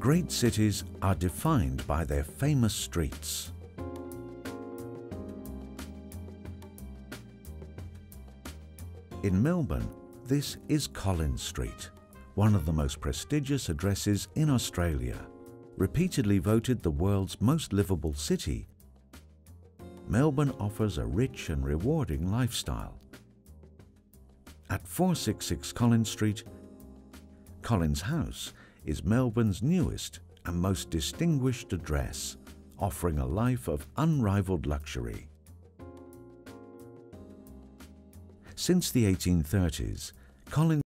Great cities are defined by their famous streets. In Melbourne, this is Collins Street, one of the most prestigious addresses in Australia. Repeatedly voted the world's most livable city, Melbourne offers a rich and rewarding lifestyle. At 466 Collins Street, Collins House is Melbourne's newest and most distinguished address, offering a life of unrivaled luxury. Since the 1830s, Collins